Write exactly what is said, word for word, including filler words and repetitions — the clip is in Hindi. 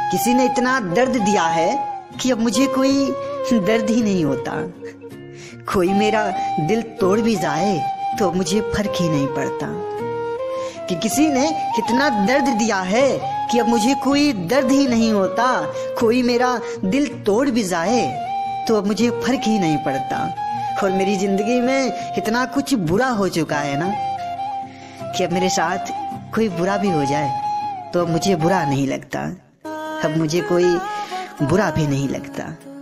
किसी ने इतना दर्द दिया है कि अब मुझे कोई दर्द ही नहीं होता। कोई मेरा दिल तोड़ भी जाए तो मुझे फर्क ही नहीं पड़ता। कि किसी ने इतना दर्द दिया है कि अब मुझे कोई दर्द ही नहीं होता। कोई मेरा दिल तोड़ भी जाए तो अब मुझे फर्क ही नहीं पड़ता। और मेरी जिंदगी में इतना कुछ बुरा हो चुका है ना कि अब मेरे साथ कोई बुरा भी हो जाए तो अब मुझे बुरा नहीं लगता। अब मुझे कोई बुरा भी नहीं लगता।